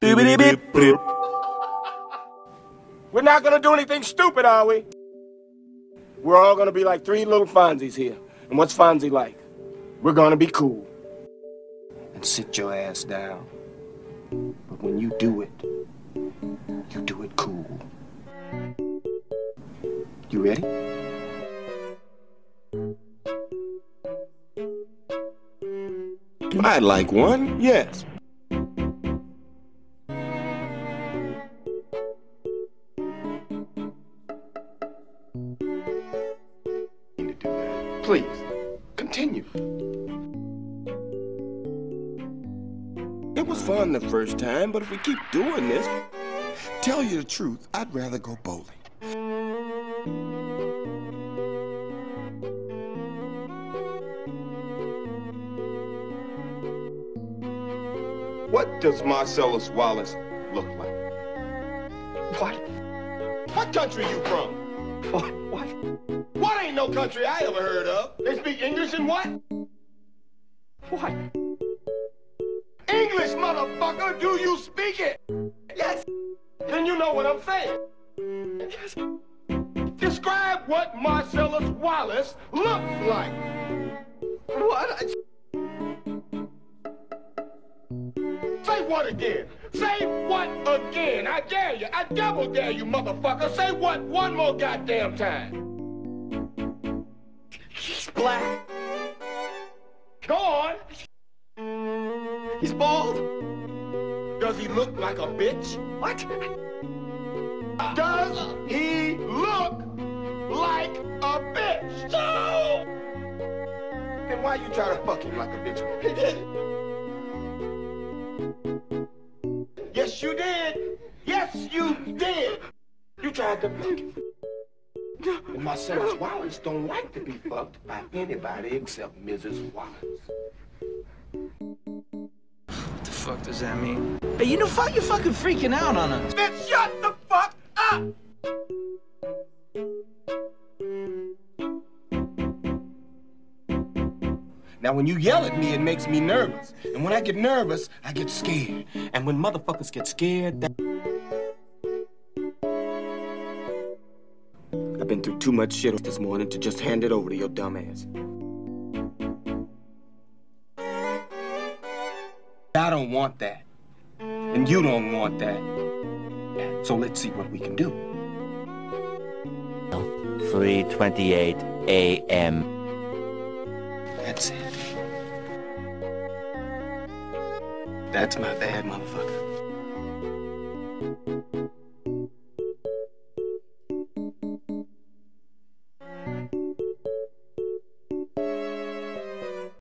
We're not gonna do anything stupid, are we? We're all gonna be like three little Fonzies here. And what's Fonzie like? We're gonna be cool. And sit your ass down. But when you do it cool. You ready? I'd like one, yes. Please, continue. It was fun the first time, but if we keep doing this, tell you the truth, I'd rather go bowling. What does Marcellus Wallace look like? What? What country you from? What? What ain't no country I ever heard of? They speak English and what? What? English, motherfucker! Do you speak it? Yes. Then you know what I'm saying. Yes. Describe what Marcellus Wallace looks like. What? Say what again? Say what again? I dare you. I double dare you, motherfucker. Say what one more goddamn time. He's black. Go on. He's bald. Does he look like a bitch? What? Does he look like a bitch? No! Then why you try to fuck him like a bitch? He did. Yes, you did. Yes, you did. You tried to fuck him. And Marcellus Wallace don't like to be fucked by anybody except Mrs. Wallace. What the fuck does that mean? Hey, you know, you're fucking freaking out on us. Then shut the fuck up! Now, when you yell at me, it makes me nervous. And when I get nervous, I get scared. And when motherfuckers get scared, I've been through too much shit this morning to just hand it over to your dumb ass. I don't want that. And you don't want that. So let's see what we can do. 3:28 a.m. That's it. That's my bad, motherfucker.